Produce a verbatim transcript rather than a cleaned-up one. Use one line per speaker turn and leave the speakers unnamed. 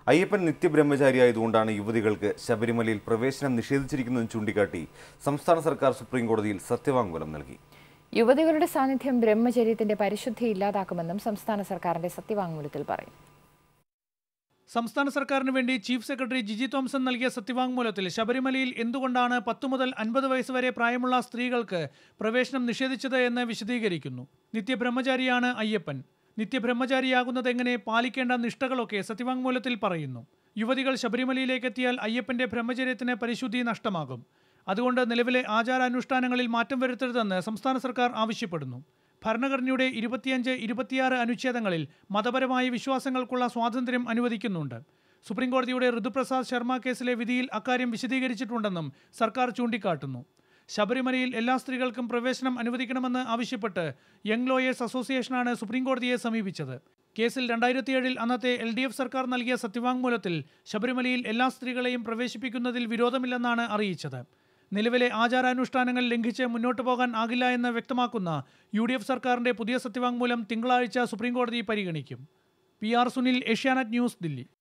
അയ്യപ്പൻ നിത്യബ്രഹ്മചാരിയായതുകൊണ്ടാണ് യുവതികൾക്ക് ശബരിമലയിൽ പ്രവേശനം നിഷേധിച്ചിരിക്കുന്നതെന്ന് ചൂണ്ടിക്കാട്ടി സംസ്ഥാന സർക്കാർ സുപ്രീംകോടതിയിൽ സത്യവാങ്മൂലം നൽകി.
യുവതികളുടെ സാന്നിധ്യം ബ്രഹ്മചര്യത്തിന്റെ പരിശുദ്ധി ഇല്ലാതാക്കുമെന്നും സംസ്ഥാന സർക്കാരിന്റെ സത്യവാങ്മൂലത്തിൽ പറയും.
സംസ്ഥാന സർക്കാരിന് വേണ്ടി ചീഫ് സെക്രട്ടറി ജിജി തോംസൺ നൽകിയ സത്യവാങ്മൂലത്തിൽ ശബരിമലയിൽ എന്തുകൊണ്ടാണ് പത്തു മുതൽ അൻപത് വയസ്സ് വരെ പ്രായമുള്ള സ്ത്രീകൾക്ക് പ്രവേശനം നിഷേധിച്ചത് എന്ന് വിശദീകരിക്കുന്നു. നിത്യബ്രഹ്മചാരിയാണ് അയ്യപ്പൻ. നിത്യബ്രഹ്മചാരിയാകുന്നത് എങ്ങനെ, പാലിക്കേണ്ട നിഷ്ഠകളൊക്കെ സത്യവാങ്മൂലത്തിൽ പറയുന്നു. യുവതികൾ ശബരിമലയിലേക്കെത്തിയാൽ അയ്യപ്പന്റെ ബ്രഹ്മചര്യത്തിന് പരിശുദ്ധി നഷ്ടമാകും. അതുകൊണ്ട് നിലവിലെ ആചാരാനുഷ്ഠാനങ്ങളിൽ മാറ്റം വരുത്തരുതെന്ന് സംസ്ഥാന സർക്കാർ ആവശ്യപ്പെടുന്നു. ഭരണഘടനയുടെ ഇരുപത്തിയഞ്ച് ഇരുപത്തിയാറ് അനുച്ഛേദങ്ങളിൽ മതപരമായ വിശ്വാസങ്ങൾക്കുള്ള സ്വാതന്ത്ര്യം അനുവദിക്കുന്നുണ്ട്. സുപ്രീംകോടതിയുടെ ഋതുപ്രസാദ് ശർമ്മ കേസിലെ വിധിയിൽ അക്കാര്യം വിശദീകരിച്ചിട്ടുണ്ടെന്നും സർക്കാർ ചൂണ്ടിക്കാട്ടുന്നു. ശബരിമലയിൽ എല്ലാ സ്ത്രീകൾക്കും പ്രവേശനം അനുവദിക്കണമെന്ന് ആവശ്യപ്പെട്ട് യങ് ലോയേഴ്സ് അസോസിയേഷനാണ് സുപ്രീംകോടതിയെ സമീപിച്ചത്. കേസിൽ രണ്ടായിരത്തിയേഴിൽ അന്നത്തെ എൽ ഡി എഫ് സർക്കാർ നൽകിയ സത്യവാങ്മൂലത്തിൽ ശബരിമലയിൽ എല്ലാ സ്ത്രീകളെയും പ്രവേശിപ്പിക്കുന്നതിൽ വിരോധമില്ലെന്നാണ് അറിയിച്ചത്. നിലവിലെ ആചാരാനുഷ്ഠാനങ്ങൾ ലംഘിച്ച് മുന്നോട്ടു പോകാൻ ആകില്ല എന്ന് വ്യക്തമാക്കുന്ന യു ഡി എഫ് സർക്കാരിന്റെ പുതിയ സത്യവാങ്മൂലം തിങ്കളാഴ്ച സുപ്രീംകോടതി പരിഗണിക്കും. P R Sunil, Asianet news, Delhi.